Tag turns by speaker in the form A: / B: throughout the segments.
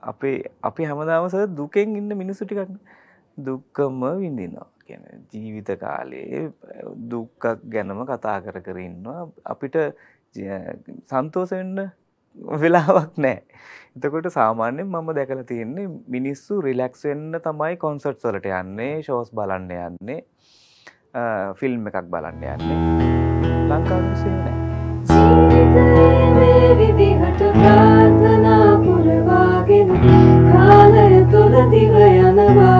A: අපි හැමදාම සර් දුකෙන් ඉන්න මිනිස්සු ටිකක් දුක්කම විඳිනවා. කියන්නේ ජීවිත කාලේ දුක්ඛ ගැනම කතා කර කර ඉන්නවා. අපිට සන්තෝෂ වෙන්න වෙලාවක් නැහැ. එතකොට සාමාන්‍යයෙන් මම දැකලා තියෙන්නේ මිනිස්සු රිලැක්ස් වෙන්න තමයි කොන්සර්ට්ස් වලට යන්නේ, ෂෝස් බලන්න යන්නේ, ෆිල්ම් එකක් බලන්න යන්නේ. ලංකාවේ මිනිස්සු නෑ.
B: ජීවිතයේ මේ විදිහට ප්‍රාර්ථනා පුරවාගෙන කාලය තුල දිව යනවා.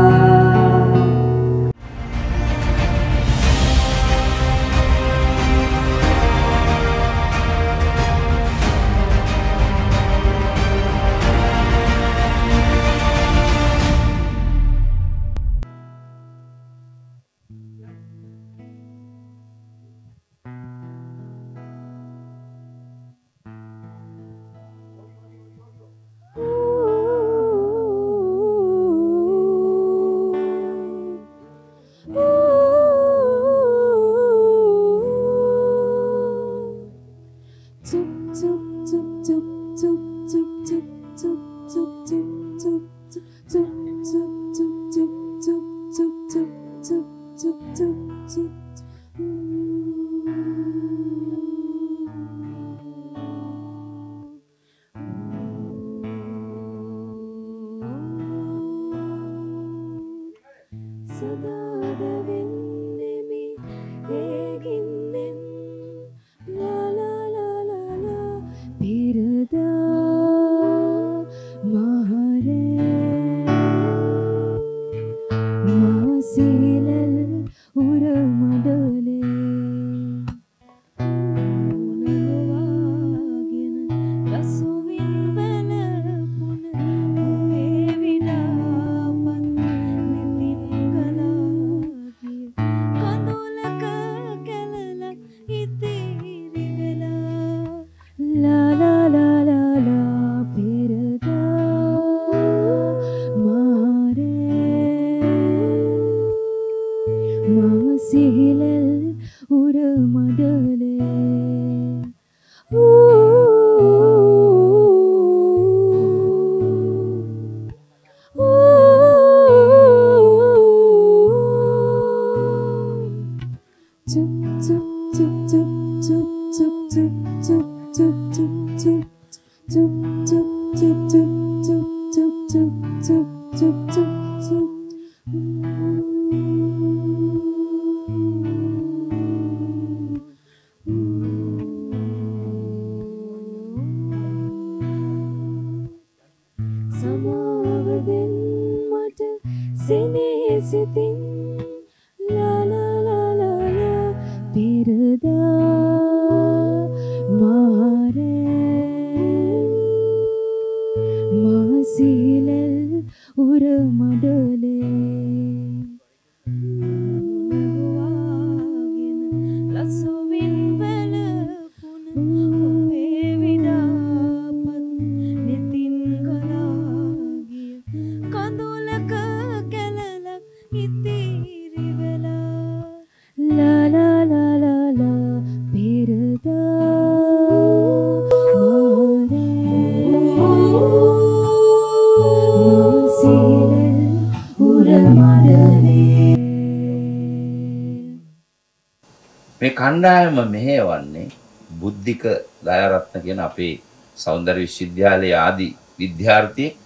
C: කණ්ඩායම මෙහෙවන්නේ බුද්ධික දයාරත්න කියන අපේ සෞන්දර්ය විශ්වවිද්‍යාලයේ ආදි විද්‍යාර්ථියෙක්.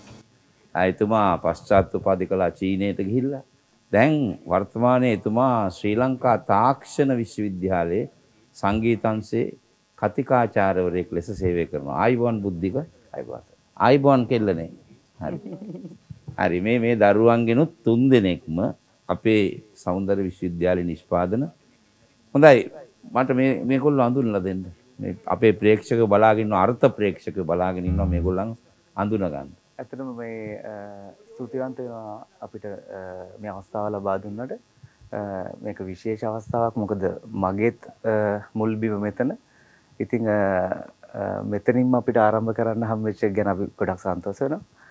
C: එතුමා පශ්චාත් උපාධි කළා චීනයට ගිහිල්ලා. දැන් වර්තමානයේ එතුමා ශ්‍රී ලංකා තාක්ෂණ විශ්වවිද්‍යාලයේ සංගීතංශයේ කතිකාචාර්යවරයෙක් ලෙස සේවය කරනවා. ආයිබෝන් බුද්ධික. ආයිබෝන් කෙල්ලනේ. හරි. හරි මේ දරුවන්ගෙනුත් 3 දෙනෙක්ම අපේ සෞන්දර්ය විශ්වවිද්‍යාලයේ නිෂ්පාදන. හොඳයි මට මේගොල්ලෝ අඳුනලා දෙන්න. මේ අපේ ප්‍රේක්ෂක බලාගෙන ඉන්න අර්ථ ප්‍රේක්ෂක බලාගෙන ඉන්නවා මේගොල්ලන් අඳුන ගන්න.
A: ඇත්තටම මේ ස්තුතිවන්ත වෙනවා අපිට මේ අවස්ථාව ලබා දුන්නට. මේක විශේෂ අවස්ථාවක්. මොකද මගේත් මුල් බිම මෙතන. ඉතින් මෙතනින්ම අපිට ආරම්භ කරන්න හම්බෙච්ච එක ගැන අපි ගොඩක් සන්තෝෂ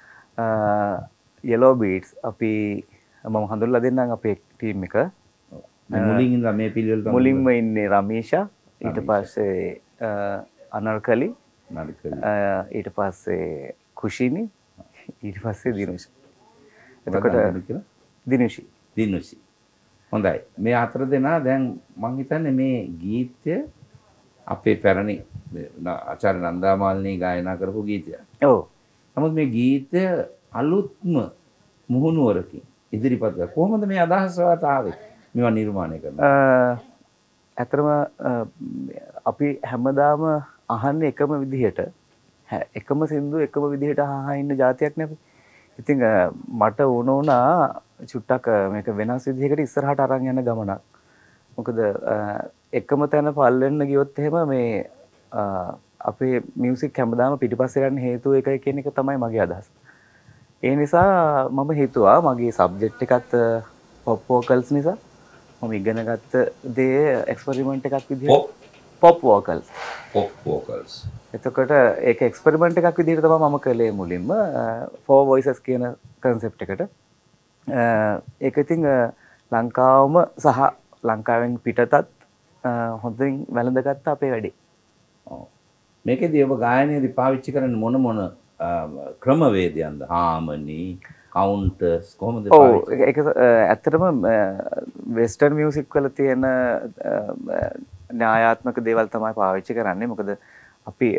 A: වෙනවා. Yellow Beats අපි මම හඳුන්වලා දෙන්නම් අපේ ටීම් එක.
C: මුලින් ඉඳලා මේ පිළිවෙලට
A: මුලින්ම ඉන්නේ රමීෂා, ඊට පස්සේ අනර්කලි, ඊට පස්සේ කුෂිනි, ඊට පස්සේ දිනුෂි.
C: එතකොට කියලා
A: දිනුෂි.
C: දිනුෂි. හොඳයි. මේ අතර දෙනා දැන් මං හිතන්නේ මේ ගීතය අපේ පැරණි ආචාර්ය නන්දාමාලිනී ගායනා කරපු ගීතයක්.
A: ඔව්.
C: නමුත් මේ ගීතය අලුත්ම මුහුණුවරකින් ඉදිරිපත් කරලා කොහොමද මේ අදහස වාට ආවේ? මේවා නිර්මාණය කරනවා.
A: ඇත්තටම අපි හැමදාම අහන්නේ එකම විදිහට එකම සින්දු එකම විදිහට අහා ඉන්න જાතියක් නේ අපි. ඉතින් මට වුණා චුට්ටක් මේක වෙනස් විදිහකට ඉස්සරහට අරන් යන ගමනක්. මොකද එකම තැන පල්ලෙන්න ගියොත් එහෙම මේ අපේ මියුසික් හැමදාම පිටිපස්සේ යන්න හේතුව එකයි කියන එක තමයි මගේ අදහස. ඒ නිසා මම හිතුවා මගේ සබ්ජෙක්ට් එකත් පොප් වෝකල්ස් නිසා මම ඉගෙන ගත්ත දේ එක්ස්පෙරිමන්ට් එකක් විදිහට පොප් වෝකල්ස්.
C: පොප් වෝකල්ස්.
A: එතකොට ඒක එක්ස්පෙරිමන්ට් එකක් විදිහට තමයි මම කළේ මුලින්ම four voices කියන concept එකට. ඒක ඉතින් ලංකාවම සහ ලංකාවෙන් පිටතත් හොඳින් වැළඳගත්ත අපේ වැඩේ.
C: ඔව්. මේකේදී ඔබ ගායනයේදී පාවිච්චි කරන්නේ මොන ක්‍රමවේදයන්ද? හාමනි, කවුන්ටර්ස් කොහොමද පාවිච්චි?
A: ඔව් ඒක ඇත්තටම වෙස්ටර්න් මියුසික් වල තියෙන න්‍යායාත්මක දේවල් තමයි පාවිච්චි කරන්නේ. මොකද අපි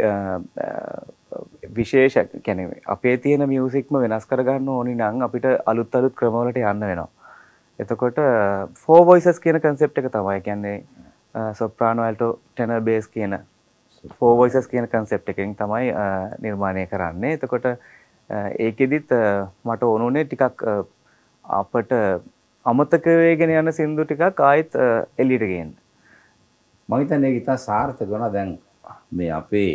A: විශේෂ කියන්නේ අපේ තියෙන මියුසික්ම වෙනස් කරගන්න ඕනි නම් අපිට අලුත් ක්‍රමවලට යන්න වෙනවා. එතකොට four voices කියන concept එක තමයි. කියන්නේ soprano, alto, tenor, bass කියන four voices කියන concept එකෙන් තමයි නිර්මාණය කරන්නේ. එතකොට ඒකෙදිත් මට ඕනුනේ ටිකක් අපට අමතක වෙගෙන යන සින්දු ටිකක් ආයෙත් එළියට ගේන්න.
C: මම හිතන්නේ ඒක ඉතා සාර්ථක වෙනවා. දැන් මේ අපේ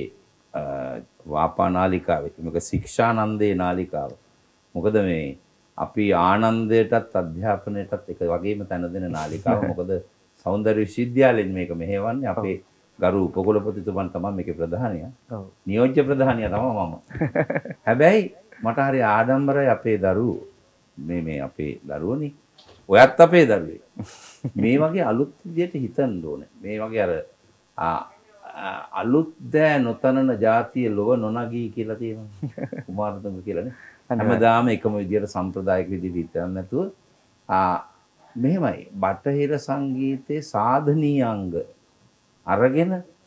C: වාපා නාලිකාවේ මේක ශික්ෂානන්දේ නාලිකාව. මොකද මේ අපි ආනන්දයටත් අධ්‍යාපනයටත් එක වගේම තැන දෙන නාලිකාව. මොකද සෞන්දර්ය විශ්වවිද්‍යාලයෙන් මේක මෙහෙවන්නේ අපේ ගරු උපකුලපතිතුමන් තමයි මේකේ ප්‍රධානියා. ඔව්. නියෝජ්‍ය ප්‍රධානියා තමයි මම. හැබැයි මට හරි ආඩම්බරයි අපේ දරුවෝ. මේ අපේ දරුවෝනේ. ඔයත් අපේ දරුවේ. මේ වගේ අලුත් විදියට හිතන්න ඕනේ. මේ වගේ අලුත් දෑ නොතනන ජාතිය ලොව නොනගී කියලා තියෙනවා. කුමාරතුංග කියලානේ. හැමදාම එකම විදියට සම්ප්‍රදායික විදිහට හිතන්නේ නැතුව මෙහෙමයි බටහිර සංගීතයේ සාධනීය අංග අරගෙන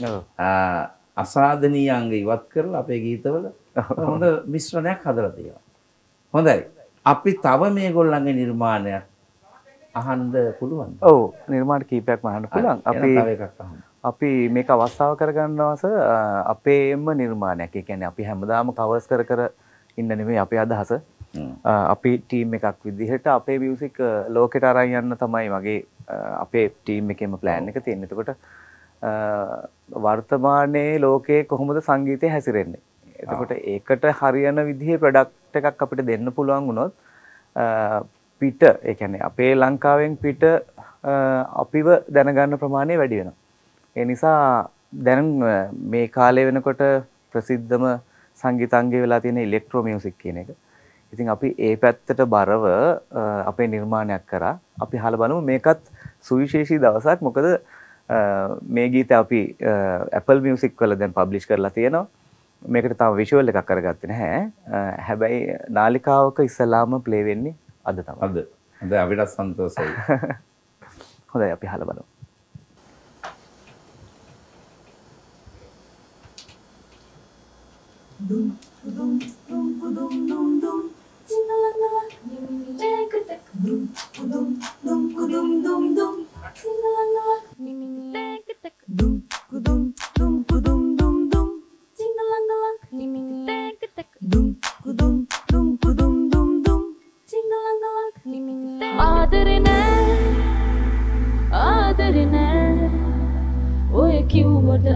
C: අසාධනීය අංග ඉවත් කරලා අපේ ගීතවල හොඳ මිශ්‍රණයක් හදලා තියෙනවා. හොඳයි. අපි තව මේගොල්ලන්ගේ නිර්මාණයක් අහන්න පුළුවන්.
A: ඔව් නිර්මාණ කීපයක්ම අහන්න පුළුවන්. අපි මේක අවස්ථාව කරගන්නවස අපේම නිර්මාණයක්. ඒ කියන්නේ අපි හැමදාම කවර්ස් කර ඉන්න නෙමෙයි අපේ අදහස. අපි ටීම් එකක් විදිහට අපේ මියුසික් ලෝකෙට අරන් යන්න තමයි මගේ අපේ ටීම් එකේම ප්ලෑන් එක තියෙන්නේ. එතකොට වර්තමානයේ ලෝකයේ කොහොමද සංගීතය හැසිරෙන්නේ? එතකොට ඒකට හරියන විදිහේ ප්‍රොඩක්ට් එකක් අපිට දෙන්න පුළුවන් වුණොත් පිට ඒ කියන්නේ අපේ ලංකාවෙන් පිට අපිව දැනගන්න ප්‍රමාණය වැඩි වෙනවා. ඒ නිසා දැන් මේ කාලේ වෙනකොට ප්‍රසිද්ධම සංගීතාංගය වෙලා තියෙන ඉලෙක්ට්‍රෝ මියුසික් කියන එක. ඉතින් අපි ඒ පැත්තට බරව අපේ නිර්මාණයක් කරා. අපි අහලා බලමු මේකත් සුවිශේෂී දවසක්. මොකද මේ ගීත අපි Apple Music වල දැන් පබ්ලිෂ් කරලා තියෙනවා. මේකට තාම විෂුවල් එකක් කරගත්තේ නැහැ. හැබැයි නාලිකාවක ඉස්සලාම ප්ලේ වෙන්නේ අද තමයි.
C: අද. හොඳයි අපිට සන්තෝෂයි.
A: හොඳයි අපි අහලා බලමු.
B: Dum dum dum dum dum dum Sing-a-la-la Tek-a-tek Dum dum dum dum dum dum Sing-a-la-la Tek-a-tek Dum dum dum dum dum dum Sing-a-la-la Tek-a-tek Dum dum dum dum dum dum Sing-a-la-la Aadare nae Oye kiwwata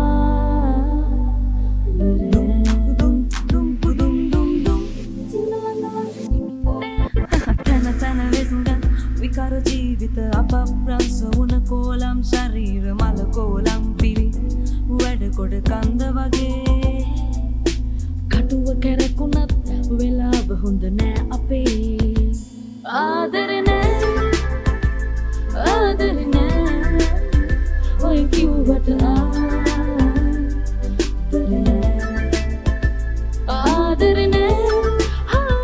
B: විකර ජීවිත අපප්‍රංස වුණ කෝලම් ශරීර මල කෝලම් පිරි වැඩ කොට කන්ද වගේ කටුව කැරකුණත් වෙලාව හොඳ නෑ අපේ ආදරේ නෑ ඔය කිව්වට ආදරේ නෑ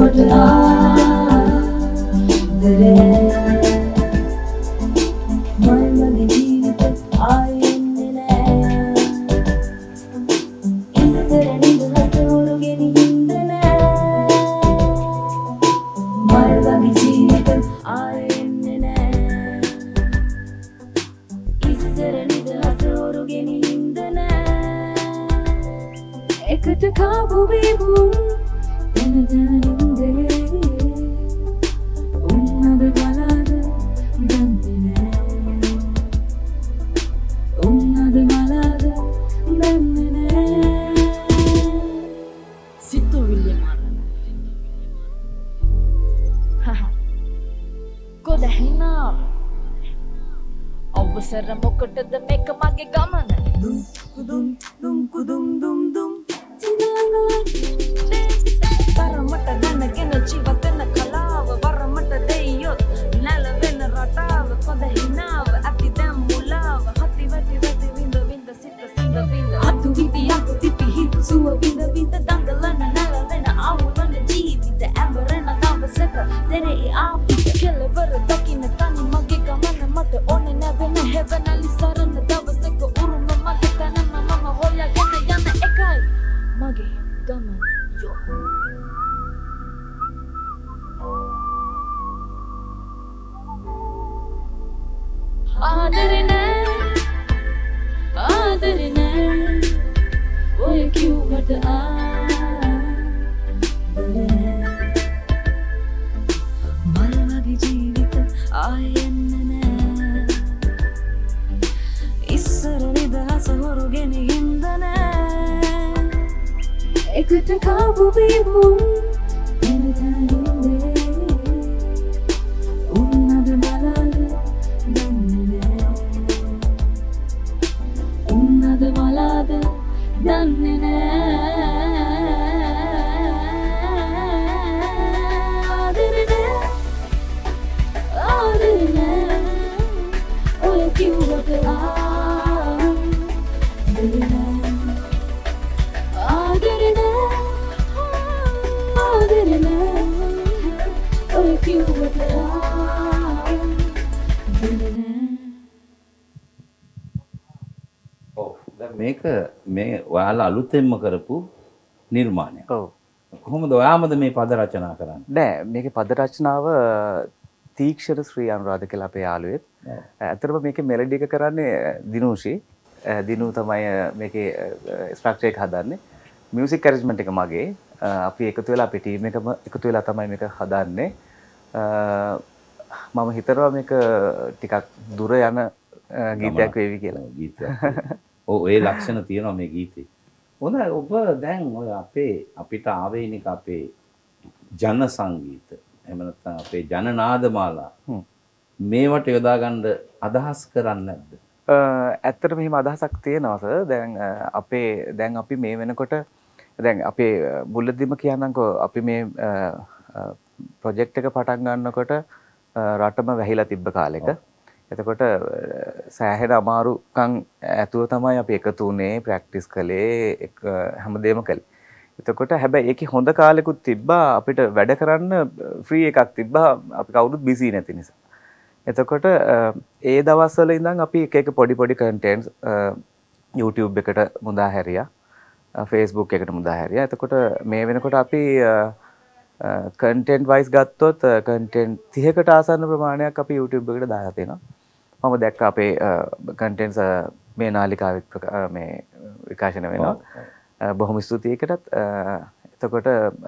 B: කිව්වට ආදරේ මල්වගේ ජීවිත ආයෙ එන්නේ නෑ ඉස්සර නිදහස උරුගෙන ඉන්න නෑ මල්වගේ ජීවිත ආයෙ එන්නේ නෑ ඉස්සර නිදහස උරුගෙන ඉන්න නෑ එකට කාපු බීබුන් තන තන නින්දේ උන්නද බලාද දන්නේ නෑ උන්නද බලාද දන්නේ නෑ
D: සිතුවිලි මරණ කොදහිනා අවසර මොකටද මේක මගේ ගමන
B: කුදුම් දුම් කුදුම් දුම් දුම්
D: වරමට දැනගෙන ජීවතන කලාව වරමට දෙයියොත් නැලවෙන රටාව කොදහිනාව ඇති දැම් මුලාව හති වැටි වැටි විඳ විඳ සිත සිඳ විඳ
B: අතු විදි අතු තිපි හිත් සුව විඳ විඳ දඟලන නැලවෙන අවුලන ජීවිත ඇඹරෙන දවසක දෙරේ ආපිට
D: කෙලවර දකින්න තනි මගේ ගමන මට ඕනේ නැවෙන හැවනලි සරණ දවසක උරුම මගේ තැන මම හොයාගෙන යන එකයි මගේ ගමන යෝ
B: ආදරේ නෑ ආදරේ නෑ ඔය කිව්වට ආදරේ මල්වගේ ජීවිත ආයෙ එන්නේ නෑ ඉස්සර නිදහස හොරුගෙන ඉන්න නෑ එකට කාපු බීබුන් තන තන නින්දේ උන්නද බලාද දන්නේ නෑ උන්නද බලාද දන්නේ නෑ ආදරේ නෑ ආදරේ නෑ ඔය කිව්වට ආදරේ නෑ ආදරේ නෑ ආදරේ නෑ ඔය කිව්වට ආදරේ නෑ
C: ඔව් දැන් මේක මේ ඔයාලා අලුතෙන්ම කරපු නිර්මාණයක්.
A: ඔව්
C: කොහොමද ඔයාමද මේ පද රචනා කරන්නේ?
A: නෑ මේකේ පද රචනාව තීක්ෂණ ශ්‍රී අනුරාධ කියලා අපේ යාළුවෙක්. ඇත්තටම මේකේ මෙලඩි එක කරන්නේ දිනූෂි. දිනු තමයි මේකේ ස්ට්‍රක්චර් එක හදන්නේ. මියුසික් ඇරේන්ජ්මන්ට් එක මගේ. අපි එකතු වෙලා අපේ ටීම් එකම එකතු වෙලා තමයි මේක හදන්නේ. මම හිතනවා මේක ටිකක් දුර යන ගීතයක් වේවි කියලා.
C: ගීතයක්. ඔව් ඒ ලක්ෂණ තියෙනවා මේ ගීතේ. හොඳයි ඔබ දැන් ඔය අපිට ආවේනික අපේ ජන සංගීත එහෙම නැත්නම් අපේ ජනනාද මාලා මේවට යොදා ගන්න අදහස් කරන්නේ නැද්ද?
A: ඇත්තට මෙහෙම අදහසක් තියෙනවා සර්. දැන් අපි මේ වෙනකොට දැන් අපේ මුලදීම කියන්නම්කෝ අපි මේ ප්‍රොජෙක්ට් එක පටන් ගන්නකොට රටම වැහිලා තිබ්බ කාලෙක. එතකොට සෑහෙන අමාරුකම් ඇතුව තමයි අපි එකතු වුණේ, ප්‍රැක්ටිස් කළේ, හැමදේම කළේ. එතකොට හැබැයි ඒකේ හොඳ කාලෙකුත් තිබ්බා අපිට වැඩ කරන්න ෆ්‍රී එකක් තිබ්බා අපි කවුරුත් බිසි නැති නිසා. එතකොට ඒ දවස්වල ඉඳන් අපි එක පොඩි කන්ටෙන්ට්ස් YouTube එකට මුදා හැරියා, Facebook එකට මුදා හැරියා. එතකොට මේ වෙනකොට අපි කන්ටෙන්ට් වයිස් ගත්තොත් කන්ටෙන්ට් 30කට ආසන්න ප්‍රමාණයක් අපි YouTube එකට දාලා තියෙනවා. මම දැක්ක අපේ කන්ටෙන්ට්ස් මේ නාලිකාවෙත් මේ විකාශන වෙනවා. බොහොම ස්තුතියි ඒකටත්. එතකොට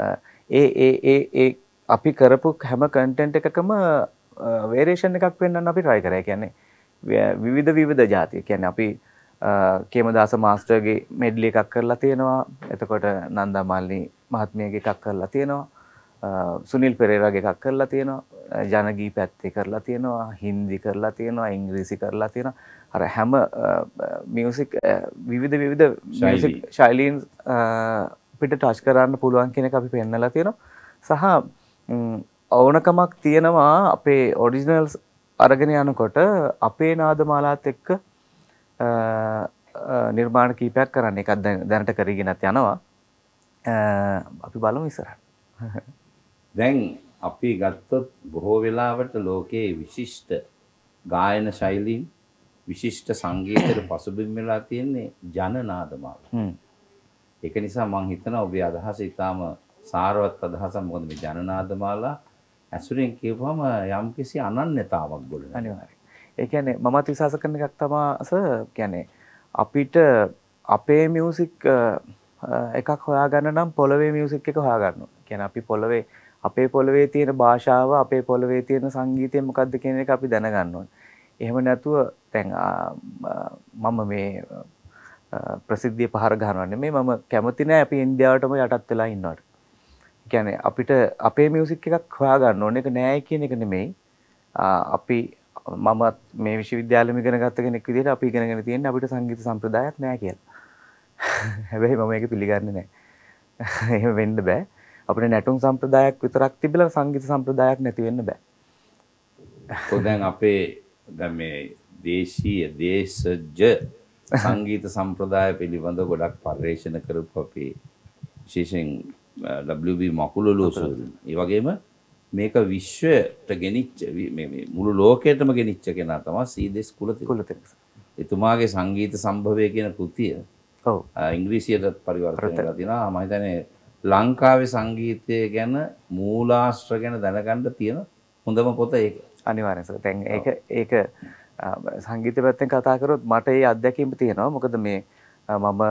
A: ඒ අපි කරපු හැම කන්ටෙන්ට් එකකම වේරියේෂන් එකක් වෙන්නන්න අපි try කරා. ඒ කියන්නේ විවිධ ಜಾති. ඒ කියන්නේ අපි කේමදාස මාස්ටර්ගේ මෙඩ්ලි එකක් කරලා තියෙනවා. එතකොට නන්දා මාලිනී මහත්මියගේ එකක් කරලා තියෙනවා. සුනිල් පෙරේරාගේ එකක් කරලා තියෙනවා. ජනගී පැත්තේ කරලා තියෙනවා. හින්දි කරලා තියෙනවා. ඉංග්‍රීසි කරලා තියෙනවා. අර හැම මියුසික් විවිධ මියුසික් ශෛලීන් පිට ටච් කරන්න පුළුවන් කියන එක අපි පෙන්නලා තියෙනවා. සහ ඕනකමක් තියෙනවා අපේ ඔරිජිනල්ස් අරගෙන යනකොට අපේ නාදමාලාත් එක්ක නිර්මාණ කීපයක් කරන්න. එකක් දැනට කරගෙනත් යනවා. අපි බලමු ඉස්සරහට.
C: දැන් අපි ගත්තොත් බොහෝ වෙලාවට ලෝකයේ විශිෂ්ට ගායන ශෛලීන් විශිෂ්ට සංගීතයට පසුබිම් වෙලා තියෙන්නේ ජනනාදමාලා. ඒක නිසා මම හිතනවා ඔබේ අදහස ඊටාම සාරවත් අදහසක්. මොකද මේ ජනනාදමාලා ඇසුරෙන් කියපුවම යම්කිසි අනන්‍යතාවක් ගොඩනගනවා.
A: අනිවාර්යයෙන්. ඒ කියන්නේ මමත් විශ්වාස කරන එකක් තමයි කියන්නේ අපිට අපේ මියුසික් එකක් හොයාගන්න නම් පොළවේ මියුසික් එක හොයාගන්න ඕනේ. කියන්නේ අපි පොළවේ අපේ පොළවේ තියෙන භාෂාව අපේ පොළවේ තියෙන සංගීතය මොකක්ද කියන එක අපි දැනගන්න ඕනේ. එහෙම නැතුව දැන් මම මේ ප්‍රසිද්ධිය පහර ගන්නවා නෙමෙයි මම කැමති නෑ අපි ඉන්දියාවටම යටත් වෙලා ඉන්නවට. කියන්නේ අපිට අපේ මියුසික් එකක් හොයාගන්න ඕනේ. ඒක නෑ කියන එක නෙමෙයි. අපි මම මේ විශ්වවිද්‍යාලෙම ඉගෙන ගත්ත කෙනෙක් විදිහට අපි ඉගෙනගෙන තියෙන්නේ අපිට සංගීත සම්ප්‍රදායක් නෑ කියලා. හැබැයි මම ඒක පිළිගන්නේ නෑ. එහෙම වෙන්න බෑ. අපිට නැටුම් සම්ප්‍රදායක් විතරක් තිබිලා සංගීත සම්ප්‍රදායක් නැති වෙන්න බෑ.
C: දැන් අපේ දැන් මේ දේශීය දේශජ සංගීත සම්ප්‍රදාය පිළිබඳව ගොඩක් පරිශන කරපු අපේ විශේෂයෙන් WB මකුලුලු සෝදන. ඒ වගේම මේක විශ්වයට ගෙනිච්ච මේ මුළු ලෝකයටම ගෙනිච්ච කෙනා තමයි සීදෙස් කුලතිලක. එතුමාගේ සංගීත සම්භවය කියන කෘතිය
A: ඔව්
C: ඉංග්‍රීසියට පරිවර්තනය කරලා තිනවා. මම හිතන්නේ ලංකාවේ සංගීතය ගැන මූලාශ්‍ර ගැන දැනගන්න තියෙන හොඳම පොත ඒක.
A: අනිවාර්යෙන් සර්. දැන් ඒක සංගීත පැත්තෙන් කතා කරොත් මට ඒ අත්දැකීම තියෙනවා. මොකද මේ මම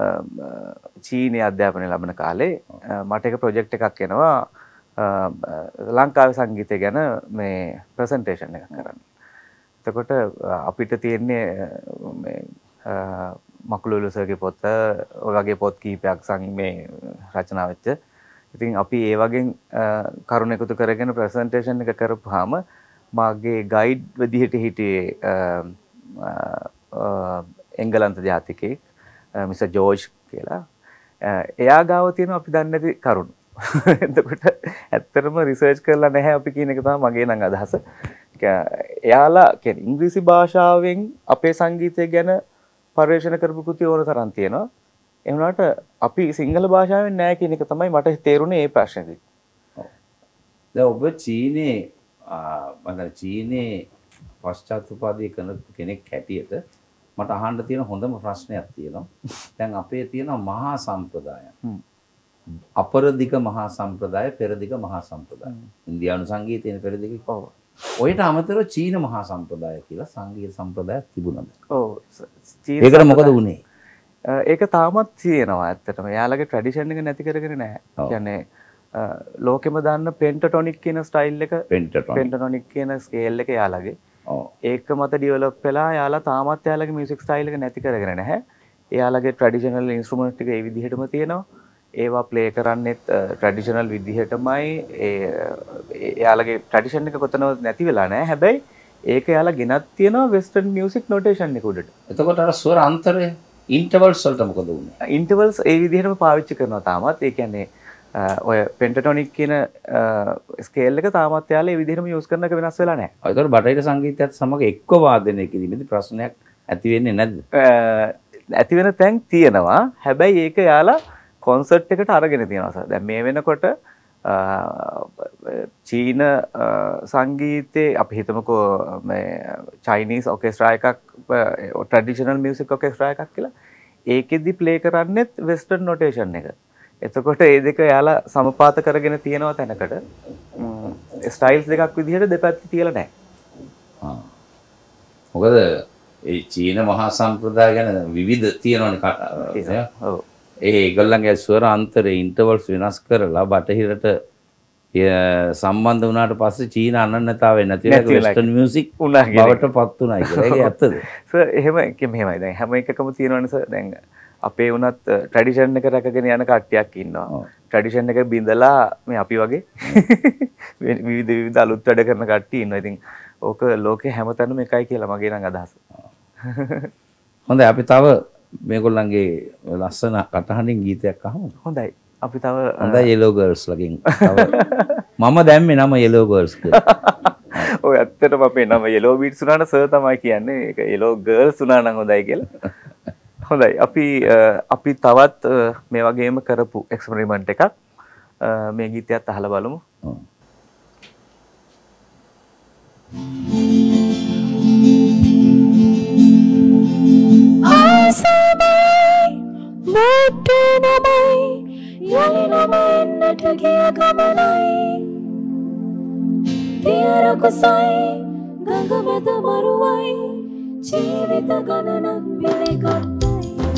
A: චීනයේ අධ්‍යාපනය ලබන කාලේ මට එක ප්‍රොජෙක්ට් එකක් එනවා ලංකාවේ සංගීතය ගැන මේ ප්‍රසන්ටේෂන් එකක් කරන්න. එතකොට අපිට තියෙන්නේ මේ මකුලුලු සර්ගේ පොත ඔය වගේ පොත් කීපයක් මේ රචනා වෙච්ච. ඉතින් අපි ඒ වගේ කරුණ එකතු කරගෙන ප්‍රසන්ටේෂන් එක කරපුවාම මාගේ ගයිඩ් විදිහට හිටියේ එංගලන්ත ජාතිකයෙක් මිස්ටර් ජෝර්ජ් කියලා. එයා ගාව තියෙන අපි දන්නේ නැති කරුණු. එතකොට ඇත්තටම රිසර්ච් කරලා නැහැ අපි කියන එක තමයි මගේ නම් අදහස. එයාලා කියන්නේ ඉංග්‍රීසි භාෂාවෙන් අපේ සංගීතය ගැන පරිශන කරපු කෘති ඕන තරම් තියෙනවා. ඒ වුණාට අපි සිංහල භාෂාවෙන් නැහැ කියන එක තමයි මට තේරුනේ මේ ප්‍රශ්නේදී.
C: දැන් ඔබ චීනේ චීනේ පශ්චාත් උපාධිය කරන කෙනෙක් හැටියට මට අහන්න තියෙන හොඳම ප්‍රශ්නයක් තියෙනවා. දැන් අපේ තියෙන මහා සම්ප්‍රදායන්. අපරදිග මහා සම්ප්‍රදාය, පෙරදිග මහා සම්ප්‍රදාය. ඉන්දියානු සංගීතයේ පෙරදිග. ඔව්. ඔයට අමතරව චීන මහා සම්ප්‍රදාය කියලා සංගීත සම්ප්‍රදායක් තිබුණාද? ඔව්. ඒකට මොකද වුනේ?
A: ඒක තාමත් තියෙනවා ඇත්තටම. යාළගේ ට්‍රැඩිෂන් එක නැති කරගෙන නැහැ. කියන්නේ ලෝකෙම දාන්න පෙන්ටටොනික් කියන ස්ටයිල් එක පෙන්ටටොනික් කියන ස්කේල් එක යාළගේ. ඒක මත ඩිවෙලොප් වෙලා යාලා තාමත් යාළගේ මියුසික් ස්ටයිල් එක නැති කරගෙන නැහැ. එයාලගේ ට්‍රැඩිෂනල් ඉන්ස්ට්‍රුමන්ට් ටික ඒ විදිහටම තියෙනවා. ඒවා ප්ලේ කරන්නෙත් ට්‍රැඩිෂනල් විදිහටමයි. එයාලගේ ට්‍රැඩිෂන් එක කොතනවත් නැති වෙලා නැහැ. හැබැයි ඒක එයාලා ගෙනත් තියෙනවා වෙස්ටර්න් මියුසික් නොටේෂන් එක උඩට.
C: එතකොට අර ස්වර අන්තරය ඉන්ටර්වල්ස් වලට මොකද වුනේ?
A: ඉන්ටර්වල්ස් ඒ විදිහටම පාවිච්චි කරනවා තාමත්. ඒ කියන්නේ ඔය පෙන්ටටොනික් කියන ස්කේල් එක තාමත් යාලා ඒ විදිහටම යූස් කරන එක වෙනස් වෙලා නැහැ.
C: ඒතකොට බටහිර සංගීතයත් සමග එක්ක වාදනය කිරීමේදී ප්‍රශ්නයක් ඇති වෙන්නේ නැද්ද?
A: ඇති වෙන තැන් තියෙනවා. හැබැයි ඒක යාලා කොන්සර්ට් එකට අරගෙන තියෙනවා සර්. දැන් මේ වෙනකොට චීන සංගීතේ අපි හිතමුකෝ මේ චයිනීස් ඔකෙස්ට්‍රා එකක් ට්‍රැඩිෂනල් මියුසික් ඔකෙස්ට්‍රා එකක් කියලා. ඒකෙදි ප්ලේ කරන්නේත් වෙස්ටර්න් නොටේෂන් එක. එතකොට ඒ දෙක යාලා සමපාත කරගෙන තියෙනවා තැනකට ස්ටයිල්ස් දෙකක් විදිහට දෙපැත්ත තියලා නැහැ.
C: මොකද ඒ චීන මහා සම්ප්‍රදාය ගැන විවිධ තියෙනවනේ. ඔව්. ඒගොල්ලන්ගේ ස්වර අන්තරේ ඉන්ටර්වල්ස් වෙනස් කරලා බටහිරට සම්බන්ධ වුණාට පස්සේ චීන අනන්‍යතාවය නැති වෙලා වෙස්ටර්න් මියුසික් බවට පත් වුණා කියලා. ඒක ඇත්තද?
A: සර් මෙහෙමයි. දැන් හැම එකකම තියෙනවනේ සර්. දැන් අපේ වුණත් ට්‍රැඩිෂන් එක රැකගෙන යන කට්ටියක් ඉන්නවා. ට්‍රැඩිෂන් එක බිඳලා මේ අපි වගේ විවිධ අලුත් වැඩ කරන කට්ටිය ඉන්නවා. ඉතින් ඕක ලෝකේ හැමතැනම එකයි කියලා මගේ නම් අදහස.
C: හොඳයි අපි තව මේගොල්ලන්ගේ ලස්සන කටහඬින් ගීතයක් අහමු.
A: හොඳයි. අපි තව
C: හොඳයි Yellow Girls ලගින්. මම දැම්මේ නම Yellow Girls කියලා.
A: ඔය ඇත්තටම අපේ නම Yellow Beats උනාට සර් තමයි කියන්නේ. ඒක Yellow Girls උනා නම් හොඳයි කියලා. හොඳයි. අපි තවත් මේ වගේම කරපු එක්ස්පෙරිමන්ට් එකක් මේ ගීතයත් අහලා බලමු.
C: ඔව්.
B: ජීවිත ගණනක් පිළිගත්තයි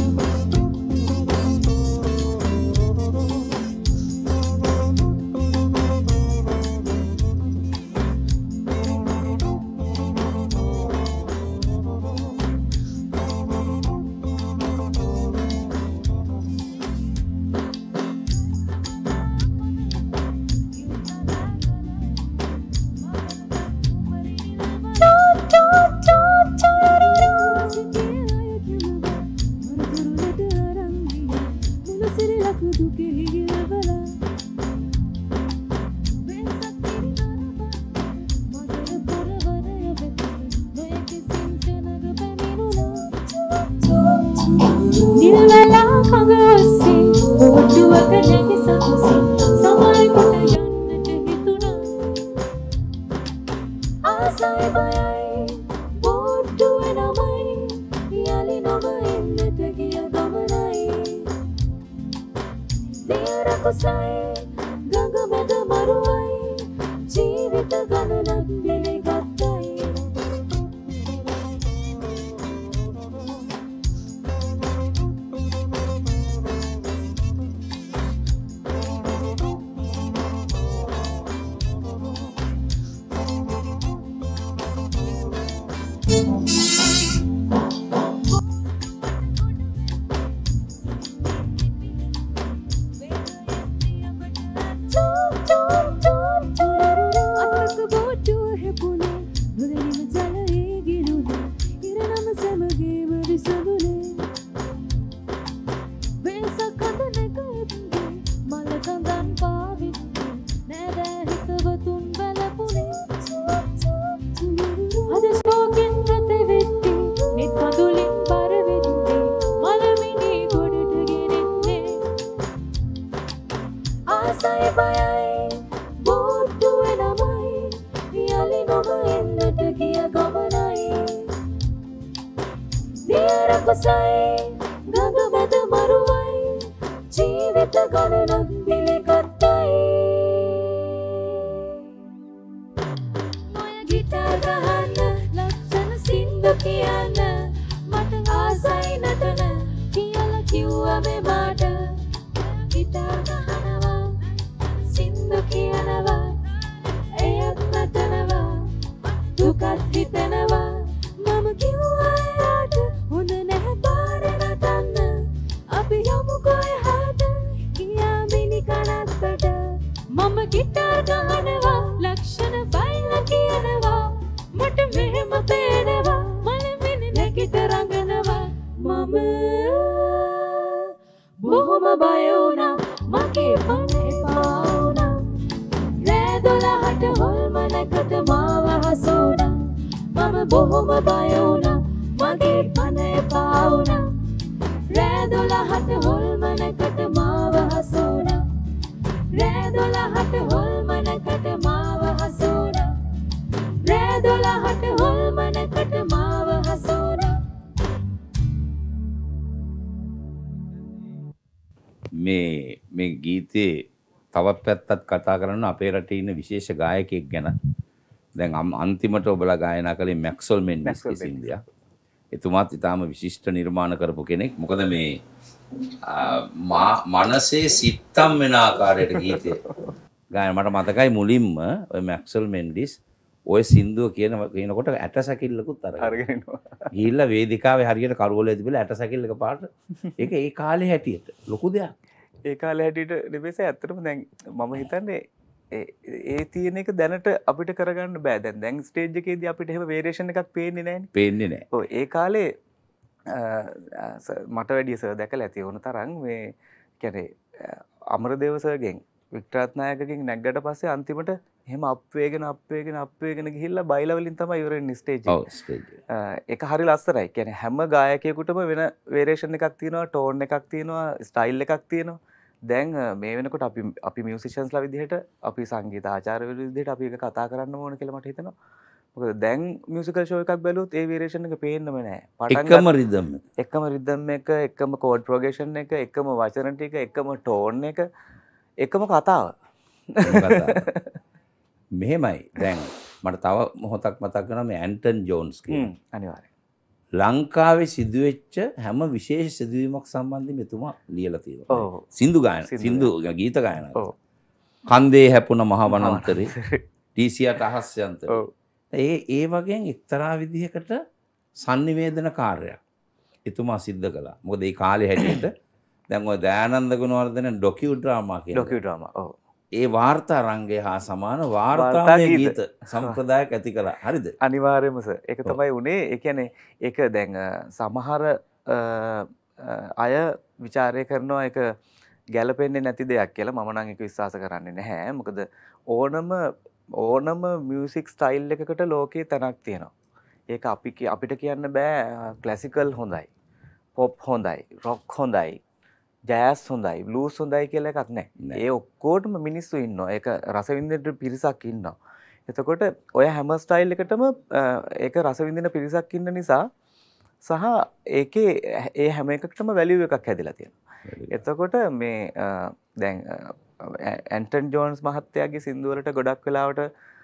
C: මේ ගීතේ තවත් පැත්තක් කතා කරන්න අපේ රටේ ඉන්න විශේෂ ගායකයෙක් ගැන. දැන් අන්තිමට ඔබලා ගායනා කළේ මැක්ස්වෙල් මෙන්ඩිස් සින්දියා. එතුමාත් ඊටාම විශිෂ්ට නිර්මාණ කරපු කෙනෙක්. මොකද මේ මනසේ සිත්තම් වෙන ආකාරයට ගීතේ ගායන මට මතකයි මුලින්ම ඔය මැක්ස්වෙල් මෙන්ඩිස් ඔය සින්දුව කියනකොට ඇට සැකිල්ලකුත් අරගෙන එනවා. ගිහිල්ලා වේදිකාවේ හරියට කරවල ඇදිබලා ඇට සැකිල්ලක පාට ඒක ඒ කාලේ හැටියට ලොකු දෙයක්.
A: ඒ කාලේ හැටියට නෙවෙයි ඇත්තටම දැන් මම හිතන්නේ ඒ තියෙන එක දැනට අපිට කරගන්න බෑ. දැන් ස්ටේජ් එකේදී අපිට එහෙම වේරියේෂන් එකක් පේන්නේ නැහැනේ.
C: පේන්නේ නැහැ.
A: ඔව් ඒ කාලේ මට වැඩිය සර් දැකලා ඇති වුණ තරම් මේ කියන්නේ අමරදේව සර්ගෙන් වික්ටර් නායකගෙන් නැග්ගට පස්සේ අන්තිමට එහෙම අප්වේගෙන ගිහිල්ලා බයිලා වලින් තමයි ඉවර වෙන්නේ ස්ටේජ් එක.
C: ඔව් ස්ටේජ් එක.
A: ඒක හරි ලස්සනයි. කියන්නේ හැම ගායකයෙකුටම වෙන වේරියේෂන් එකක් තියෙනවා, ටෝන් එකක් තියෙනවා, ස්ටයිල් එකක් තියෙනවා. දැන් මේ වෙනකොට අපි මියුසිෂියන්ස්ලා විදිහට අපි සංගීත ආචාර්යවරු විදිහට අපි ඒක කතා කරන්න ඕන කියලා මට හිතෙනවා. මොකද දැන් මියුසිකල් ෂෝ එකක් බැලුවොත් ඒ වේරියේෂන් එක පේන්නම නැහැ.
C: එකම රිද්ම්
A: එක, එකම කෝඩ් ප්‍රොග්‍රෙෂන් එක, එකම වචන ටික, එකම ටෝන් එක, එකම කතාව.
C: මෙහෙමයි. දැන් මට තව මොහොතක් මතක් වෙනවා මේ ඇන්ටන් ජෝන්ස් කියන.
A: අනිවාර්යයෙන්.
C: ලංකාවේ සිදුවෙච්ච හැම විශේෂ සිදුවීමක් සම්බන්ධයෙන් මෙතුමා ලියලා තියෙනවා. සින්දු ගායන, සින්දු ගීත ගායනා. කන්දේ හැපුණ මහ වනාන්තරේ, ටීසියට අහස්‍යන්තර. ඒ වගේ එක්තරා විදිහකට sannivedana කාර්යයක් එතුමා සිද්ධ කළා. මොකද ඒ කාලේ හැටියට දැන් ඔය දයානන්ද ගුණවර්ධන ඩොකියු ඩ්‍රාමා කියන
A: ඩොකියු ඩ්‍රාමා. ඔව්.
C: ඒ වාර්තා රංගය හා සමාන වාර්තාමය ගීත සම්ප්‍රදායක් ඇති කළා. හරිද?
A: අනිවාර්යයෙන්ම සර්. ඒක තමයි උනේ. ඒ කියන්නේ ඒක දැන් සමහර අය ਵਿਚාරය කරනවා ඒක ගැළපෙන්නේ නැති දෙයක් කියලා. මම නම් ඒක විශ්වාස කරන්නේ නැහැ. මොකද ඕනම මියුසික් ස්ටයිල් එකකට ලෝකේ තැනක් තියෙනවා. ඒක අපිට කියන්න බෑ ක්ලාසිකල් හොඳයි, පොප් හොඳයි, රොක් හොඳයි, ජෑස් හොඳයි, බ්ලූස් හොඳයි කියලා එකක් නැහැ. ඒ ඔක්කොටම මිනිස්සු ඉන්නවා. ඒක රස විඳින පිරිසක් ඉන්නවා. එතකොට ඔය හැම ස්ටයිල් එකටම ඒක රස විඳින පිරිසක් ඉන්න නිසා සහ ඒකේ ඒ හැම එකකටම වැලියු එකක් හැදිලා තියෙනවා. එතකොට මේ දැන් ඇන්ටන් ජෝන්ස් මහත්තයාගේ සින්දු වලට ගොඩක් වෙලාවට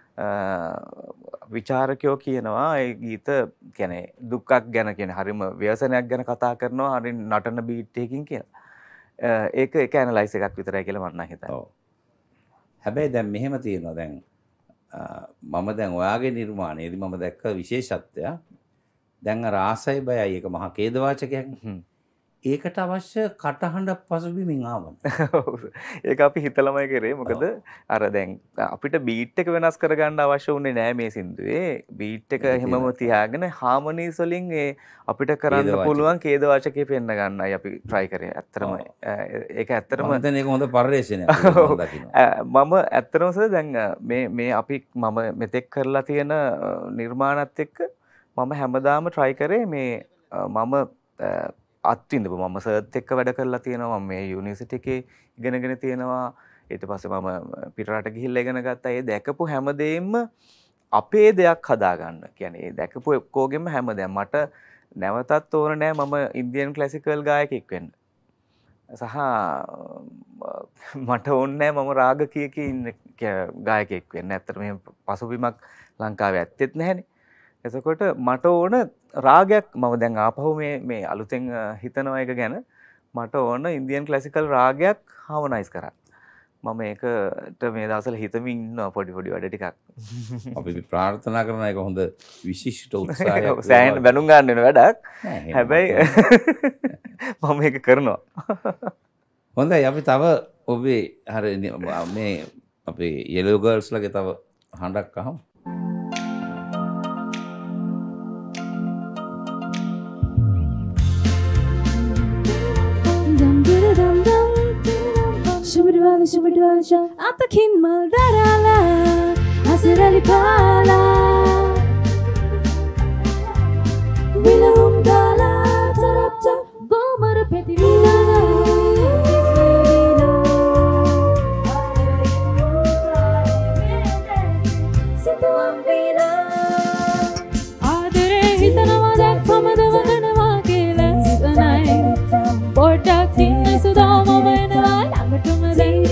A: විචාරකයෝ කියනවා ඒ ගීත කියන්නේ දුක්ක් ගැන කියන හරිම ව්‍යසනයක් ගැන කතා කරනවා හරි නටන බීට් එකකින් කියලා. ඒක ඇනලයිස් එකක් විතරයි කියලා මම හිතනවා.
C: ඔව්. හැබැයි දැන් මෙහෙම තියෙනවා දැන් මම දැන් ඔයාගේ නිර්මාණයේදී මම දැක්ක විශේෂත්වය දැන් අර ආසයි බයයි එක මහා ඛේදවාචකයක්. ඒකට අවශ්‍ය කටහඬ පසුබිමින් ආවම.
A: ඒක අපි හිතලමයි කරේ. මොකද අර දැන් අපිට බීට් එක වෙනස් කරගන්න අවශ්‍ය උනේ නෑ මේ සින්දුවේ. බීට් එක හැමම තියාගෙන හාමනීස් වලින් අපිට කරන්න පුළුවන් ඛේදවාචකේ පෙන්න ගන්නයි අපි try කරේ. ඇත්තටම ඒක ඇත්තටම
C: මම ඒක හොඳ පරිශ්‍රණයක් මම දකිනවා.
A: මම ඇත්තටම සර් දැන් මේ අපි මම මෙතෙක් කරලා තියෙන නිර්මාණත් එක්ක මම හැමදාම try කරේ මේ මම අත්විඳපු මම සර්ත් එක්ක වැඩ කරලා තියෙනවා. මම මේ යුනිවර්සිටි එකේ ඉගෙනගෙන තියෙනවා. ඊට පස්සේ මම පිටරට ගිහිල්ලා ඉගෙන ගත්තා. ඒ දැකපු හැමදේම අපේ දෙයක් හදාගන්න. කියන්නේ ඒ දැකපු ඔක්කොගෙම හැමදේම මට නැවතත් ඕන නෑ මම ඉන්දියන් ක්ලාසිකල් ගායකයෙක් වෙන්න. සහ මට ඕනේ නෑ මම රාග කී ඉන්න ගායකයෙක් වෙන්න. ඇත්තට මේ පසුබිමක් ලංකාවේ ඇත්තෙත් නැහැනේ. එතකොට මට ඕන රාගයක් මම දැන් ආපහු මේ අලුතෙන් හිතනවා එක ගැන මට ඕන ඉන්දියන් ක්ලාසිකල් රාගයක් හාමනයිස් කරන්න. මම ඒකට මේ දවස්වල හිතමින් ඉන්නවා පොඩි වැඩ ටිකක්.
C: අපි ප්‍රාර්ථනා කරන එක හොඳ විශිෂ්ට උත්සාහයක්.
A: සෑහෙන බැනුම් ගන්න වෙන වැඩක්. හැබැයි මම මේක කරනවා.
C: හොඳයි අපි තව ඔබේ හර මේ අපේ yellow girls ලගේ තව හඬක් අහමු.
D: Shubidwala atakin mal darala asirali pala wilum dala tarapta bomar peti vila situam vila adare hitanawa dakhamada vadanawa kelasanai podak tinna sudama vena langatuma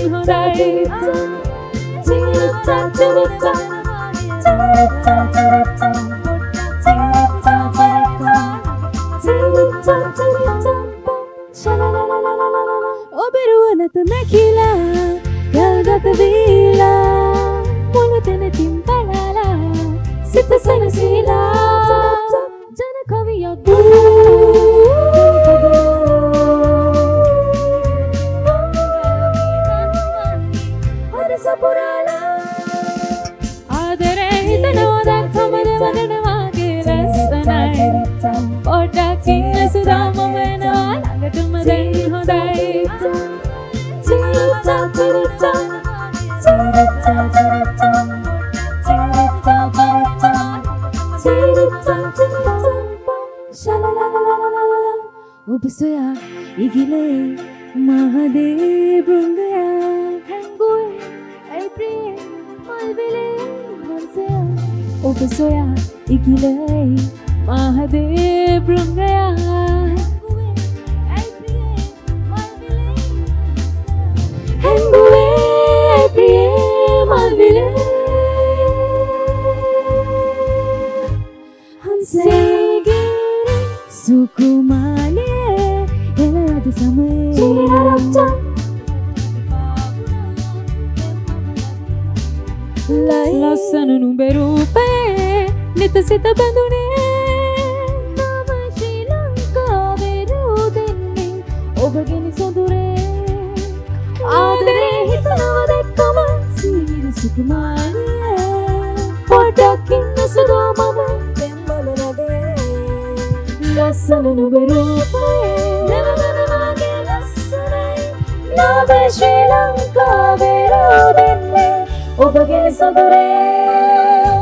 D: Oberuanat nakila galgat vila mulutene timpalala sita sanasila jana kaviya Sapurala adare hitanoda thamada vananawa kelasanai podak tinna sudama vena langatuma dei hondai chirita chirita chirita chirita chirita chirita chirita shalalala ubsoya igile මහදේ බෘංගයා හැංගුවේ ඇයි ප්‍රියේ මල්විලේ හංසයා ඔබ සොයා ඉගිලයි මහදේ බෘංගයා හැංගුවේ ඇයි ප්‍රියේ මල්විලේ හැංගුවේ ඇයි ප්‍රියේ මල්විලේ හංසේගේ සුකුමාලේ එළද සමයේ ලස්සන නුඹේ රූපේ නිත සිත බඳුනේ නම ශ්‍රී ලංකාවේ රුදෙන්නේ ඔබගෙන සොඳුරේ ආදරේ හිතනව දැක්කම සීර සුකුමාරිය පොඩක් ඉන්න සුදා මම දෙම්බල නගේ ලස්සන නුඹේ රූපේ නවනවාගේ ලස්සනයි නම ශ්‍රී ලංකාවේ රුදෙන්නේ ඔබගෙන සොඳුරේ.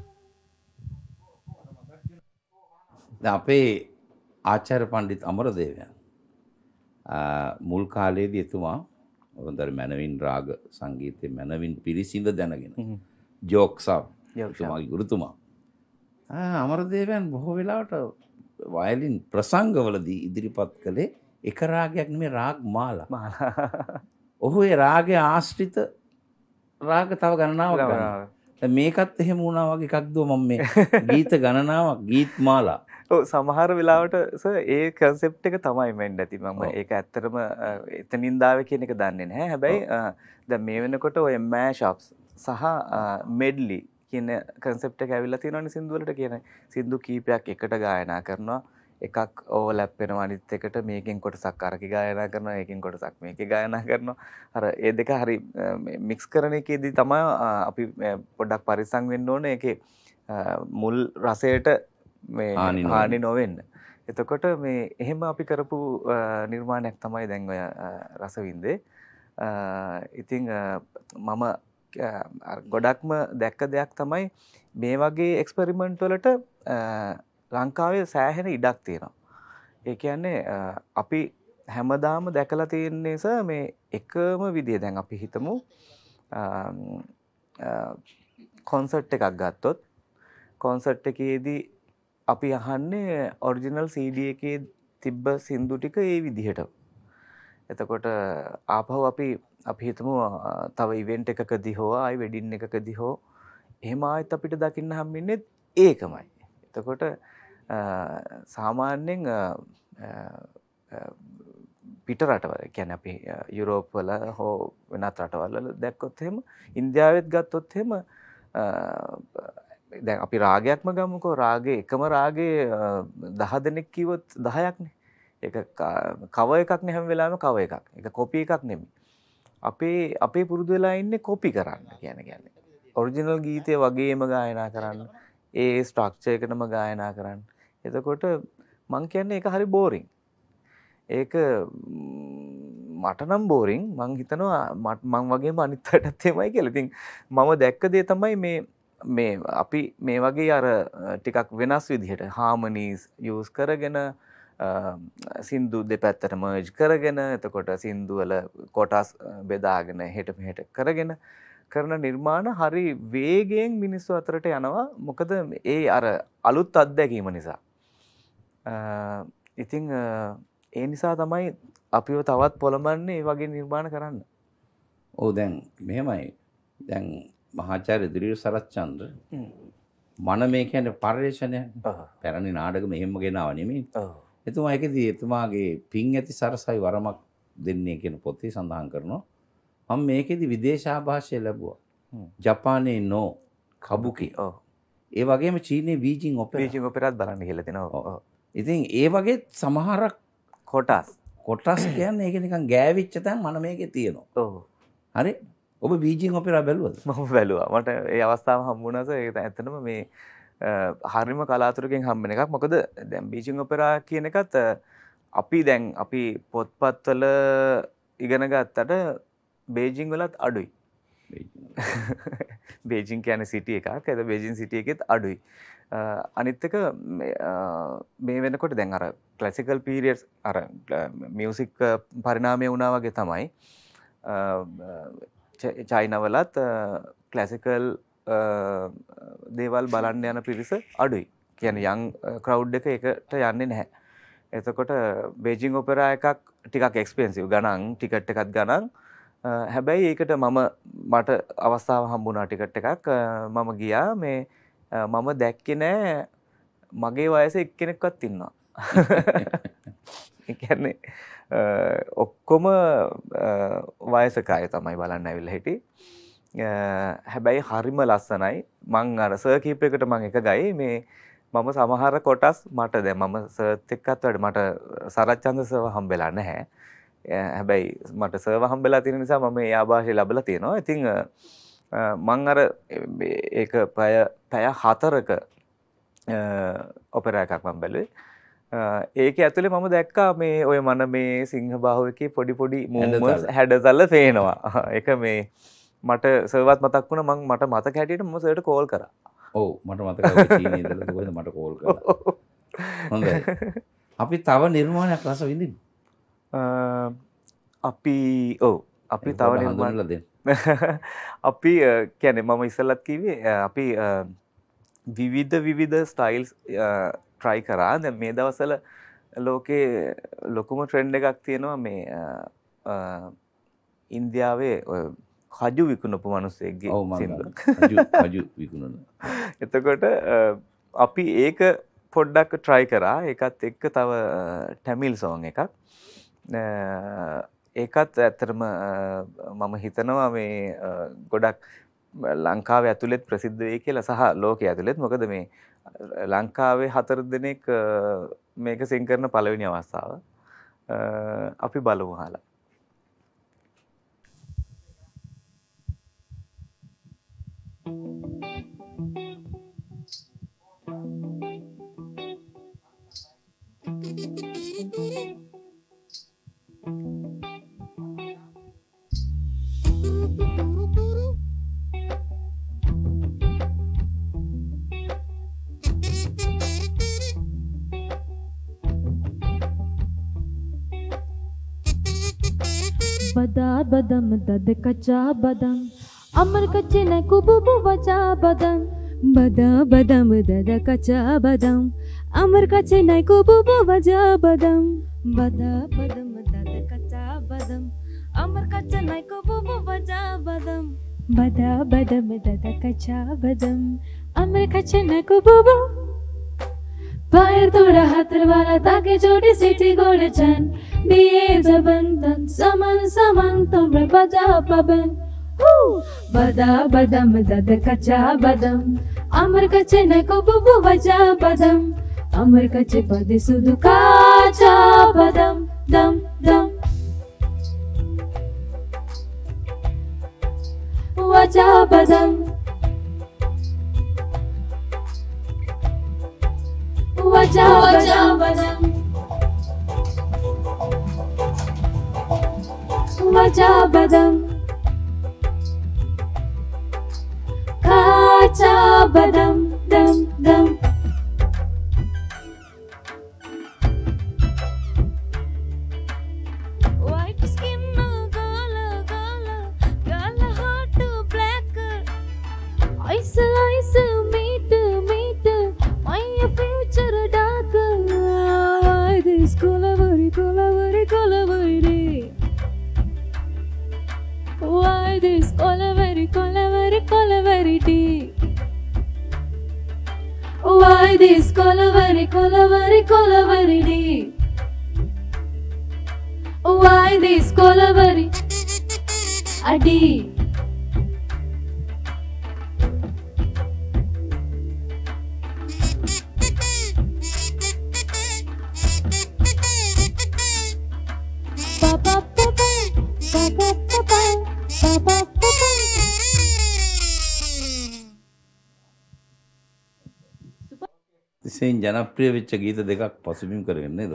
C: දැන් අපේ ආචාර්ය පණ්ඩිත අමරදේවයන් මුල් කාලයේදී එතුමා හොඳට මනවින් රාග සංගීතයේ මනවින් පිරිසිඳ දැනගෙන ජෝක්සා එතුමාගේ ගුරුතුමා අමරදේවයන් බොහෝ වෙලාවට වයලින් ප්‍රසංගවලදී ඉදිරිපත් කළේ එක රාගයක් නෙමෙයි රාග මාලා. ඔහු ඒ රාගය ආශ්‍රිත රාග තව ගණනාවක් ගන්නවා. දැන් මේකත් එහෙම වුණා වගේ එකක් දුව මම මේ ගීත ගණනාවක් ගීත් මාලා.
A: ඔව් සමහර වෙලාවට සර් ඒ concept එක තමයි මෙන්න ඇති මම ඒක ඇත්තටම එතනින් දාවේ කියන එක දන්නේ නැහැ. හැබැයි දැන් මේ වෙනකොට ඔය mashups සහ medley කියන concept එක ඇවිල්ලා තියෙනවනේ සින්දු වලට කියන්නේ. සින්දු කීපයක් එකට ගායනා කරනවා. එකක් ඕවර්ලැප් වෙනවා අනිත් එකට මේකෙන් කොටසක් අරකේ ගායනා කරනවා ඒකෙන් කොටසක් මේකේ ගායනා කරනවා අර ඒ දෙක හරි මික්ස් කරන එකේදී තමයි අපි පොඩ්ඩක් පරිස්සම් වෙන්න ඕනේ ඒකේ මුල් රසයට මේ හානි නොවෙන්න. එතකොට මේ එහෙම අපි කරපු නිර්මාණයක් තමයි දැන් ඔය රසවින්දේ. ඉතින් මම ගොඩක්ම දැක්ක දෙයක් තමයි මේ වගේ එක්ස්පෙරිමන්ට් වලට ලංකාවේ සෑහෙන ඉඩක් තියෙනවා. ඒ කියන්නේ අපි හැමදාම දැකලා තියෙන්නේ සර් මේ එකම විදිය දැන් අපි හිතමු කොන්සර්ට් එකක් ගත්තොත් කොන්සර්ට් එකේදී අපි අහන්නේ ඔරිජිනල් CD එකේ තිබ්බ සින්දු ටික ඒ විදිහට. එතකොට ආපහු අපි හිතමු තව ඉවෙන්ට් එකකදී හෝ ආයි වෙඩින් එකකදී හෝ එහෙම ආයෙත් අපිට දකින්න හම්බෙන්නේ ඒකමයි. එතකොට සාමාන්‍යයෙන් පිට රටවල කියන්නේ අපි යුරෝප් වල හෝ වෙනත් රටවල් වල දැක්කොත් එහෙම ඉන්දියාවෙත් ගත්තොත් එහෙම දැන් අපි රාගයක්ම ගමුකෝ රාගේ එකම රාගේ 10 දෙනෙක් කිව්වොත් 10ක්නේ. ඒක කව එකක් නේ හැම වෙලාවෙම කව එකක්. ඒක කොපි එකක් නෙමෙයි. අපේ පුරුදු වෙලා ඉන්නේ කොපි කරන්න කියන්නේ. ඔරිජිනල් ගීතය වගේම ගායනා කරන්න. ඒ ස්ට්‍රක්චර් එකටම ගායනා කරන්න. එතකොට මං කියන්නේ ඒක හරි බෝරින්. ඒක මට නම් බෝරින්. මං හිතනවා මං වගේම අනිත් අයටත් එමය කියලා. ඉතින් මම දැක්ක දේ තමයි මේ අපි මේ වගේ අර ටිකක් වෙනස් විදිහට harmonies use කරගෙන සින්දු දෙපැත්තට merge කරගෙන එතකොට සින්දු වල කොටස් බෙදාගෙන හෙට මෙහෙට කරගෙන කරන නිර්මාණ හරි වේගයෙන් මිනිස්සු අතරට යනවා. මොකද ඒ අර අලුත් අත්දැකීම නිසා. ඉතින් ඒ නිසා තමයි අපිව තවත් පොළඹන්නේ මේ වගේ නිර්මාණ කරන්න.
C: ඔව් දැන් මෙහෙමයි. දැන් මහාචාර්ය දිරිර සරච්චන්ද්‍ර මන මේ කියන්නේ පරිශ්‍රණය. පැරණි නාටක මෙහෙම ගෙනාව නෙමෙයි. එතුමා ඒකදී එතුමාගේ පිං ඇති සරසයි වරමක් දෙන්නේ කියන පොතේ සඳහන් කරනවා. මම මේකෙදි විදේශාභාෂය ලැබුවා. ජපානයේ නෝ කබුකි. ඒ වගේම චීනයේ බීජිං ඔපෙරාත්
A: බලන්න කියලා දෙනවා.
C: ඉතින් ඒ වගේ සමහරක් කොටස් කියන්නේ ඒක නිකන් ගෑවිච්ච තැන් මම මේකේ තියෙනවා.
A: ඔව්.
C: හරි. ඔබ බීජිං ඔපෙරා බැලුවද?
A: මම බැලුවා. මට ඒ අවස්ථාව හම්බුණා සර්. ඒක ඇත්තටම මේ හරිම කලාතුරකින් හම්බෙන එකක්. මොකද දැන් බීජිං ඔපෙරා කියන එකත් අපි පොත්පත්වල ඉගෙන ගත්තට බේජිං වලත් අඩුයි. බේජිං කියන්නේ සිටි එකක්. ඒක බේජිං සිටි එකෙත් අඩුයි. අනිත් එක මේ වෙනකොට දැන් අර ක්ලාසිකල් පීරියඩ්ස් අර මියුසික් පරිණාමය වුණා වගේ තමයි චයිනාවලත් ක්ලාසිකල් දේවල් බලන්න යන පිරිස අඩුයි. කියන්නේ යං ක්‍රවුඩ් එක එකට යන්නේ නැහැ. එතකොට බේජිං ඔපෙරා එකක් ටිකක් එක්ස්පෙන්සිව් ගණන් ටිකට් එකත් ගණන්. හැබැයි ඒකට මට අවස්ථාව හම්බුණා ටිකට් එකක් මම ගියා මේ මම දැක්කේ නෑ මගේ වයසේ එක්කෙනෙක්වත් ඉන්නවා. ඒ කියන්නේ ඔක්කොම වයසක අය තමයි බලන්න ඇවිල්ලා හිටියේ. හැබැයි හරිම ලස්සනයි. මං අර සර්කිප් එකට මං එක ගයි මේ මම සමහර කොටස් මට දැන් මම සර්ත් එක්කත් වැඩ මට සරච්චන්ද සර්ව හම්බෙලා නැහැ. හැබැයි මට සර්ව හම්බෙලා තියෙන නිසා මම ඒ ආభాෂය ලැබලා තියෙනවා. ඉතින් මං අර ඒක පැය 4ක ඔපෙරා එකක් මම බැලුවේ. ඒකේ ඇතුලේ මම දැක්කා මේ ඔය මන මේ සිංහ බාහුවකේ පොඩි මූව්මන්ට්ස් හැඩතල පේනවා. ඒක මේ මට සර්වත් මතක් වුණා. මට මතක හැටියට මම සර්ට කෝල් කරා.
C: ඔව් මට මතකයි චීනයේ ඉඳලා කොහෙද මට කෝල් කරලා. හොඳයි. අපි තව නිර්මාණයක් රස විඳිමු. අපි තව නිර්මාණයක් දෙන්න. අපි කියන්නේ මම ඉස්සෙල්ලත් කිව්වේ අපි විවිධ ස්ටයිල්ස් try කරා. දැන් මේ දවස්වල ලෝකේ ලොකුම ට්‍රෙන්ඩ් එකක් තියෙනවා මේ ඉන්දියාවේ කජු විකුණපු මිනිස්සෙක්ගේ සින්දු. කජු විකුණන.
A: එතකොට අපි ඒක පොඩ්ඩක් try කරා. ඒකත් එක්ක තව ටැමිල් song එකක්. ඒකත් ඇත්තටම මම හිතනවා මේ ගොඩක් ලංකාවේ ඇතුළෙත් ප්‍රසිද්ධ වෙයි කියලා සහ ලෝකයේ ඇතුළෙත්. මොකද මේ ලංකාවේ 4 දෙනෙක් මේක සිං කරන පළවෙනි අවස්ථාව. අපි බලමු අහලා.
D: बदा बदम दद कच्चा बदम अमर कच्चे न कुबुबु बचा बदम बदा बदम दद कच्चा बदम अमर कच्चे न कुबुबु बचा बदम बदा बदम दद कच्चा बदम अमर कच्चे न कुबुबु बचा बदम बदा बदम दद कच्चा बदम अमर कच्चे न कुबुबु पैर तोड़ा हाथर वाला ताके जोड़ी सीटी गोड़े चन दिए जबंतन समन समन तुमरे बजा पबन बदा बदम दद कच्चा बदम अमर कच्चे न को बुबु बजा बदम अमर कच्चे पदे सुदु काचा बदम दम दम वजा बदम वजा बदम वजा बदम काचा बदम दम दम white skin gala hot black ice meat my future dark this colaveri why this colaveri tea why this colaveri tea why this colaveri adi
C: තිසෙන් ජනප්‍රිය වෙච්ච ගීත දෙකක් පසුබිම් කරගෙන නේද?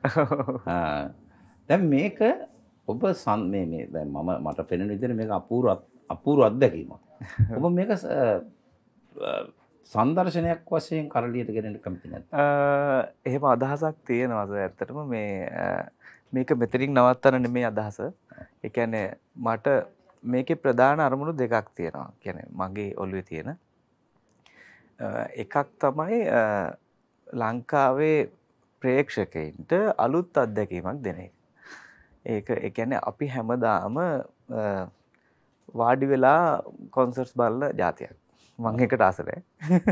C: දැන් මේක ඔබ මේ දැන් මට පෙනෙන විදිහට මේක අපූර්ව අත්දැකීමක්. ඔබ මේක සංදර්ශනයක් වශයෙන් කරලියට ගෙනෙන්න කැමති නැද්ද?
A: එහෙම අදහසක් තියෙනවා ඇත්තටම මේක මෙතනින් නවත්තන්න නෙමෙයි අදහස. ඒ කියන්නේ මට මේකේ ප්‍රධාන අරමුණු දෙකක් තියෙනවා. කියන්නේ මගේ ඔළුවේ තියෙන එකක් තමයි ලංකාවේ ප්‍රේක්ෂකයින්ට අලුත් අත්දැකීමක් දෙන එක. ඒක ඒ කියන්නේ අපි හැමදාම වාඩි වෙලා කොන්සර්ට්ස් බලන જાතියක්. මම ඒකට ආස නැහැ.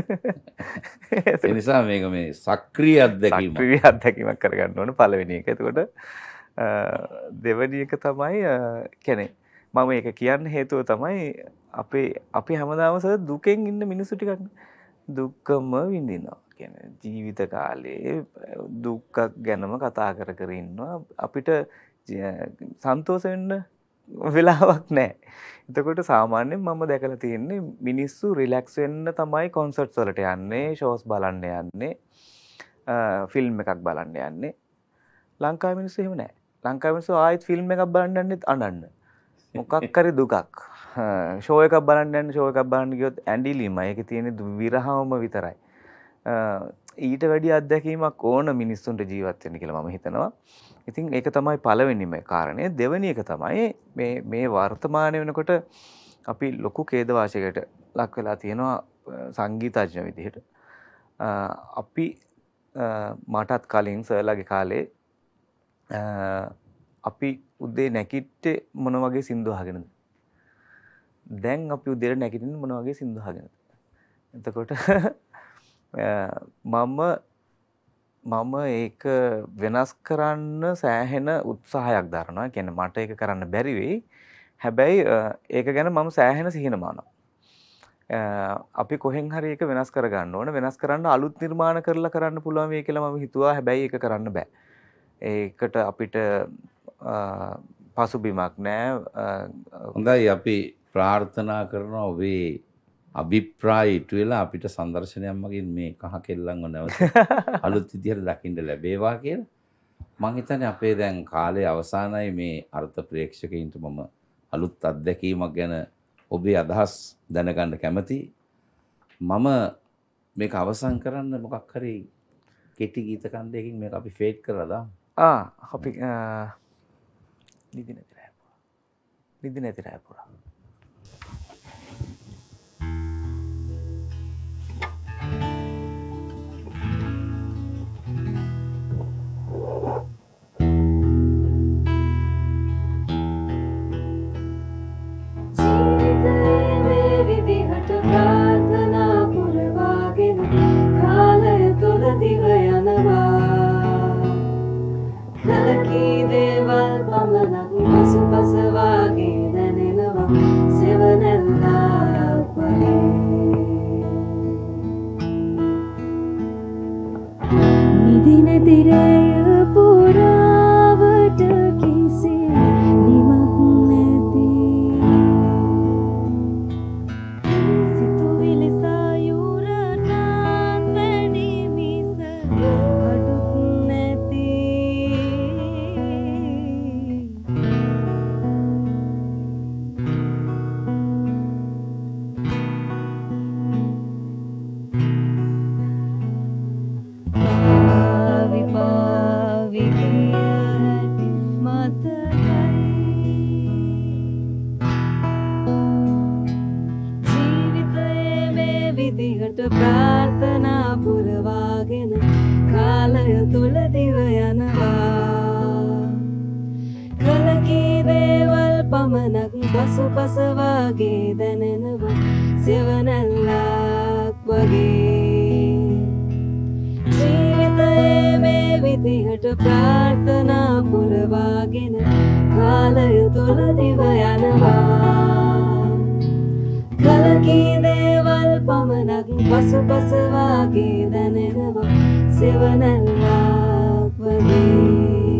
C: ඒ නිසා මේක මේ සක්‍රීය අත්දැකීමක්.
A: සක්‍රීය අත්දැකීමක් කරගන්න ඕනේ පළවෙනි එක. එතකොට දෙවෙනි එක තමයි කියන්නේ මම ඒක කියන්න හේතුව තමයි අපි හැමදාම දුකෙන් ඉන්න මිනිස්සු ටිකක් දුක්කම විඳිනවා. කියන්නේ ජීවිත කාලේ දුක්ක් ගැනම කතා කර කර ඉන්නවා. අපිට සන්තෝෂ වෙන්න වෙලාවක් නැහැ. එතකොට සාමාන්‍යයෙන් මම දැකලා තියෙන්නේ මිනිස්සු රිලැක්ස් වෙන්න තමයි කොන්සර්ට්ස් වලට යන්නේ, ෂෝස් බලන්න යන්නේ, ෆිල්ම් එකක් බලන්න යන්නේ. ලංකාවේ මිනිස්සු එහෙම නැහැ. ලංකාවේ මිනිස්සු ආයෙත් ෆිල්ම් එකක් බලන්න යන්නේත් අඬන්න. මොකක් හරි දුකක්. ෂෝ එකක් බලන්න යන්නේ, ෂෝ එකක් බලන්න ගියොත් ඇඬිලිමයි. ඒකේ තියෙන විරහවම විතරයි. ඊට වැඩි අත්දැකීමක් ඕන මිනිස්සුන්ට ජීවත් වෙන්න කියලා මම හිතනවා. ඉතින් ඒක තමයි පළවෙනිම කාරණය. දෙවෙනි එක තමයි මේ වර්තමාන වෙනකොට අපි ලොකු ඛේදවාචකයකට ලක් වෙලා තියෙනවා සංගීතඥ විදිහට. අපි මටත් කලින් සර්ලාගේ කාලේ අපි උදේ නැගිට්ටේ මොන වගේ සින්දු අහගෙනද? දැන් අපි උදේට නැගිටින්නේ මොන වගේ සින්දු අහගෙනද? එතකොට මම ඒක වෙනස් කරන්න සෑහෙන උත්සාහයක් දරනවා. කියන්නේ මට ඒක කරන්න බැරි වෙයි. හැබැයි ඒක ගැන මම සෑහෙන සිහිනමානවා. අපි කොහෙන් හරි ඒක වෙනස් කරගන්න ඕන. වෙනස් කරන්න අලුත් නිර්මාණ කරලා කරන්න පුළුවන් වෙයි කියලා මම හිතුවා. හැබැයි ඒක කරන්න බෑ. ඒකට අපිට පසුබිමක් නැහැ.
C: හොඳයි අපි ප්‍රාර්ථනා කරනවා ඔබේ අභිප්‍රාය ඉටු වෙලා අපිට සංදර්ශනයක් මගින් මේ කහ කෙල්ලන්ව නැවත අලුත් විදිහට දකින්න ලැබේවා කියලා. මම හිතන්නේ අපේ දැන් කාලේ අවසానයි මේ අර්ථ ප්‍රේක්ෂකයින්ට මම අලුත් අත්දැකීමක් ගැන ඔබේ අදහස් දැනගන්න කැමතියි. මම මේක අවසන් කරන්න මොකක් හරි කෙටි ගීත කන්දයකින් මේක අපි ෆේඩ් කරලා දාමු.
A: අපි නිදි නැති රෑ පුරා
D: පසුපස වාගේ දැනෙනවා සෙවණැල්ලක් වගේ